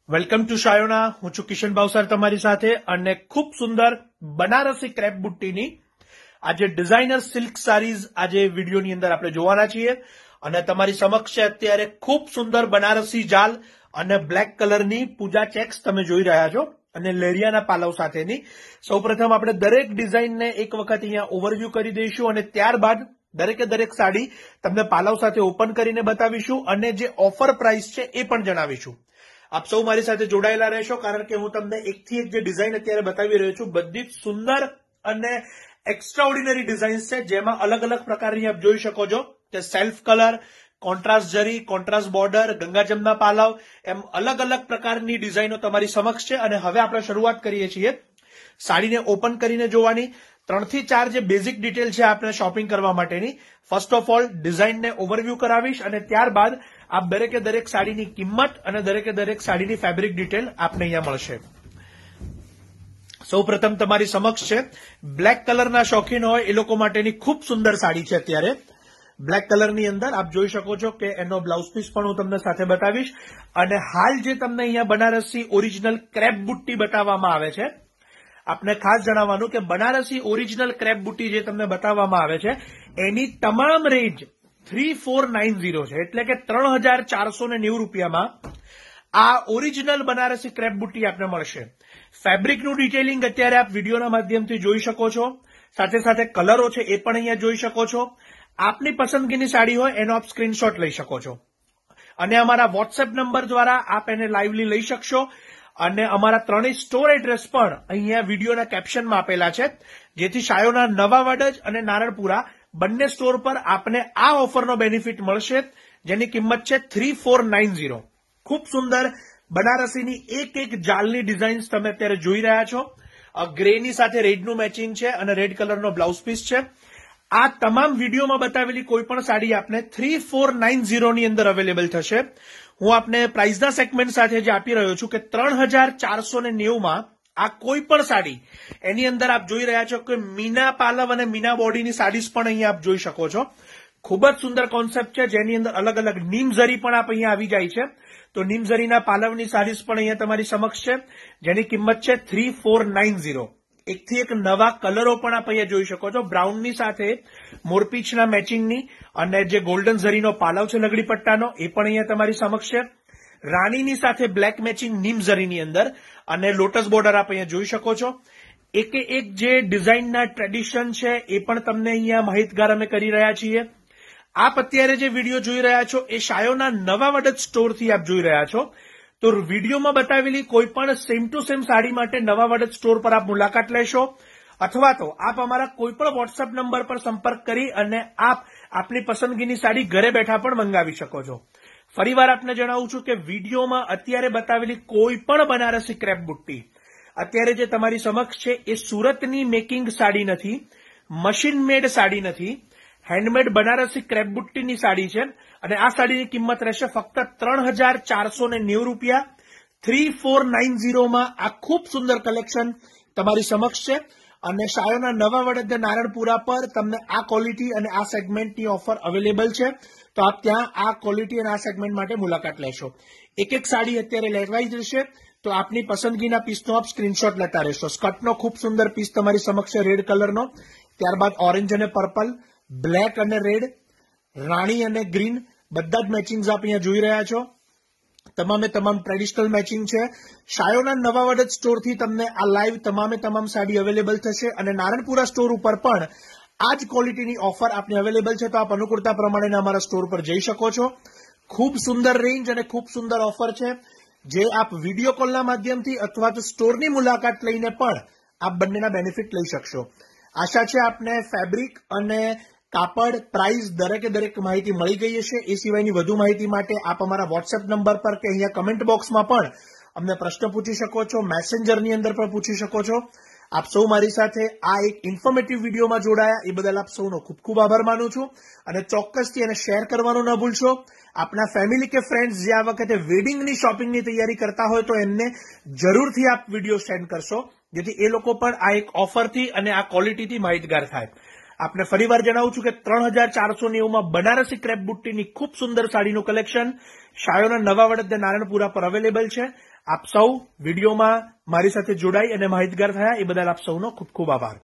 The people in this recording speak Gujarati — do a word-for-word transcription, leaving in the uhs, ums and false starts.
Welcome to Shayona. હું છું કિશન ભાવસાર તમારી સાથે અને ખૂબ સુંદર બનારસી ક્રેપ બુટ્ટીની આજે ડિઝાઇનર સિલ્ક સારીઝ આજે વિડીયોની અંદર આપણે જોવાના છીએ અને તમારી સમક્ષ છે અત્યારે ખૂબ સુંદર બનારસી જાલ અને બ્લેક કલરની પૂજા ચેક્સ તમે જોઈ રહ્યા છો અને લેરિયાના પાલવ સાથેની. સૌપ્રથમ આપણે દરેક ડિઝાઇનને એક વખત અહીંયા ઓવરવ્યૂ કરી દઈશું અને ત્યારબાદ દરેકે દરેક સાડી તમને પાલવ સાથે ઓપન કરીને બતાવીશું અને જે ઓફર પ્રાઇસ છે એ પણ જણાવીશું. આપ સૌ મારી સાથે જોડાયેલા રહેશો કારણ કે હું તમને એકથી એક જે ડિઝાઇન અત્યારે બતાવી રહ્યો છું બધી જ સુંદર અને એક્સ્ટ્રાઓર્ડિનરી ડિઝાઇન્સ છે, જેમાં અલગ અલગ પ્રકારની આપ જોઈ શકો છો કે સેલ્ફ કલર, કોન્ટ્રાસ્ટ જરી, કોન્ટ્રાસ્ટ બોર્ડર, ગંગા જમના પાલવ, એમ અલગ અલગ પ્રકારની ડિઝાઇનો તમારી સમક્ષ છે. અને હવે આપણે શરૂઆત કરીએ છીએ સાડીને ઓપન કરીને જોવાની. ત્રણ થી ચાર જે બેઝિક ડિટેલ છે આપણે શોપિંગ કરવા માટેની. ફર્સ્ટ ઓફ ઓલ ડિઝાઇનને ઓવરવ્યૂ કરાવીશ અને ત્યારબાદ આપ દરેકે દરેક સાડીની કિંમત અને દરેકે દરેક સાડીની ફેબ્રિક ડિટેલ આપને અહીંયા મળશે. સૌ પ્રથમ તમારી સમક્ષ છે બ્લેક કલરના શોખીન હોય એ લોકો માટેની ખૂબ સુંદર સાડી છે. અત્યારે બ્લેક કલરની અંદર આપ જોઈ શકો છો કે એનો બ્લાઉઝ પીસ પણ હું તમને સાથે બતાવીશ અને હાલ જે તમને અહીંયા બનારસી ઓરિજિનલ ક્રેપ બુટ્ટી બતાવવામાં આવે છે, આપને ખાસ જણાવવાનું કે બનારસી ઓરિજિનલ ક્રેપ બુટ્ટી જે તમને બતાવવામાં આવે છે એની તમામ range three four nine zero છે, એટલે કે ત્રણ હજાર ચારસો ને નેવું રૂપિયામાં આ ઓરિજિનલ બનારસી ક્રેપ બુટ્ટી આપને મળશે. ફેબ્રિકનું ડિટેલિંગ અત્યારે આપ વિડીયોના માધ્યમથી જોઈ શકો છો, સાથે સાથે કલરો છે એ પણ અહીંયા જોઈ શકો છો. આપની પસંદગીની સાડી હોય એનો આપ સ્ક્રીનશોટ લઈ શકો છો અને અમારા વોટ્સએપ નંબર દ્વારા આપ એને લાઇવલી લઈ શકશો. અને અમારા ત્રણેય સ્ટોર એડ્રેસ પણ અહીંયા વિડીયોના કેપ્શનમાં આપેલા છે, જેથી શાયોના નવા વડજ અને નારણપુરા બંને સ્ટોર પર આપને આ ઓફરનો બેનિફિટ મળશે, જેની કિંમત છે થ્રી ફોર નાઇન ઝીરો. ખૂબ સુંદર બનારસીની એક એક જાલની ડિઝાઇન્સ તમે અત્યારે જોઈ રહ્યા છો. ગ્રેની સાથે રેડનું મેચિંગ છે અને રેડ કલરનો બ્લાઉઝ પીસ છે. આ તમામ વિડીયોમાં બતાવેલી કોઈ પણ સાડી આપને થ્રી ફોર નાઇન ઝીરોની અંદર અવેલેબલ થશે. હું આપને પ્રાઇઝના સેગમેન્ટ સાથે જે આપી રહ્યો છું કે ત્રણ હજાર ચારસો ને નેવુંમાં આ કોઈ પણ સાડી, એની અંદર આપ જોઈ રહ્યા છો કે મીના પાલવ અને મીના બોડીની સાડીઝ પણ અહીંયા આપ જોઈ શકો છો. ખૂબ જ સુંદર કોન્સેપ્ટ છે, જેની અંદર અલગ અલગ નીમ ઝરી પણ આપ અહીંયા આવી જાય છે. તો નીમ ઝરીના પાલવની સાડીઝ પણ અહીંયા તમારી સમક્ષ છે, જેની કિંમત છે થ્રી ફોર નાઇન ઝીરો. એકથી એક નવા કલરો પણ આપ અહીંયા જોઈ શકો છો. બ્રાઉનની સાથે મોરપીંછના મેચિંગની અને જે ગોલ્ડન ઝરીનો પાલવ છે લગડી પટ્ટાનો એ પણ અહીંયા તમારી સમક્ષ છે. રાણીની સાથે બ્લેક મેચિંગ નીમ ઝરીની અંદર અને લોટસ બોર્ડર આપ અહીંયા જોઈ શકો છો. એકે એક જે ડિઝાઇનના ટ્રેડિશન છે એ પણ તમને અહીંયા માહિતગાર અમે કરી રહ્યા છીએ. આપ અત્યારે જે વિડીયો જોઈ રહ્યા છો એ શાયોના નવા વડદ સ્ટોરથી આપ જોઈ રહ્યા છો. તો વિડીયોમાં બતાવેલી કોઈ પણ સેમ ટુ સેમ સાડી માટે નવા વડદ સ્ટોર પર આપ મુલાકાત લેશો અથવા તો આપ અમારા કોઈ પણ વોટ્સએપ નંબર પર સંપર્ક કરી અને આપ આપની પસંદગીની સાડી ઘરે બેઠા પણ મંગાવી શકો છો. ફરીવાર આપને જણાવું છું કે વિડીયોમાં અત્યારે બતાવેલી કોઈ પણ બનારસી ક્રેપ બુટ્ટી અત્યારે જે તમારી સમક્ષ છે એ સુરતની મેકિંગ સાડી નથી, મશીન મેડ સાડી નથી, હેન્ડમેડ બનારસી ક્રેપ બુટ્ટીની સાડી છે અને આ સાડીની કિંમત રહેશે ફક્ત ત્રણ હજાર ચારસો ને નેવું રૂપિયા. થ્રી ફોર નાઇન ઝીરોમાં આ ખૂબ સુંદર કલેક્શન તમારી સમક્ષ છે અને શાયોના નવા વડદ નારણપુરા પર તમને આ ક્વોલિટી અને આ સેગમેન્ટની ઓફર અવેલેબલ છે. તો આપ ત્યાં આ ક્વોલિટી અને આ સેગમેન્ટ માટે મુલાકાત લેશો. એક એક સાડી અત્યારે લેવાઈ જશે, તો આપની પસંદગીના પીસનો આપ સ્ક્રીનશોટ લેતા રહેશો. સ્કર્ટનો ખૂબ સુંદર પીસ તમારી સમક્ષ રેડ કલરનો, ત્યારબાદ ઓરેન્જ અને પર્પલ, બ્લેક અને રેડ, રાણી અને ગ્રીન બધા જ મેચિંગ્સ આપ અહીંયા જોઈ રહ્યા છો. તમામે તમામ ટ્રેડિશનલ મેચિંગ છે. શાયોના નવા વડદ સ્ટોરથી તમને આ લાઈવ તમામે તમામ સાડી અવેલેબલ થશે અને નારણપુરા સ્ટોર ઉપર પણ આ જ ક્વોલિટીની ઓફર આપને અવેલેબલ છે. તો આપ અનુકૂળતા પ્રમાણે અમારા સ્ટોર પર જઈ શકો છો. ખૂબ સુંદર રેન્જ અને ખૂબ સુંદર ઓફર છે, જે આપ વિડીયો કોલના માધ્યમથી અથવા તો સ્ટોરની મુલાકાત લઈને પણ આપ બંનેના બેનિફિટ લઈ શકશો. આશા છે આપને ફેબ્રિક અને કાપડ, પ્રાઇસ દરેકે દરેક માહિતી મળી ગઈ હશે. એ સિવાયની વધુ માહિતી માટે આપ અમારા વોટ્સએપ નંબર પર કે અહીંયા કમેન્ટ બોક્સમાં પણ અમને પ્રશ્ન પૂછી શકો છો, મેસેન્જરની અંદર પણ પૂછી શકો છો. આપ સૌ મારી સાથે આ એક ઇન્ફોર્મેટિવ વિડીયોમાં જોડાયા એ બદલ આપ સૌનો ખૂબ ખૂબ આભાર માનું છું અને ચોક્કસથી એને શેર કરવાનું ન ભૂલશો. આપના ફેમિલી કે ફ્રેન્ડ્સ જે આ વખતે વેડિંગની શોપિંગની તૈયારી કરતા હોય તો એમને જરૂરથી આપ વિડીયો સેન્ડ કરશો, જેથી એ લોકો પણ આ એક ઓફરથી અને આ ક્વોલિટીથી માહિતગાર થાય. આપને ફરીવાર જણાવું છું કે ત્રણ હજાર ચારસો નેવુંમાં બનારસી ક્રેપ બુટ્ટીની ખૂબ સુંદર સાડીનું કલેક્શન શાયોના નવા વડદ નારણપુરા પર અવેલેબલ છે. આપ સૌ વિડીયોમાં મારી સાથે જોડાઈ અને માહિતગાર થયા એ બદલ આપ સૌનો ખૂબ ખૂબ આભાર.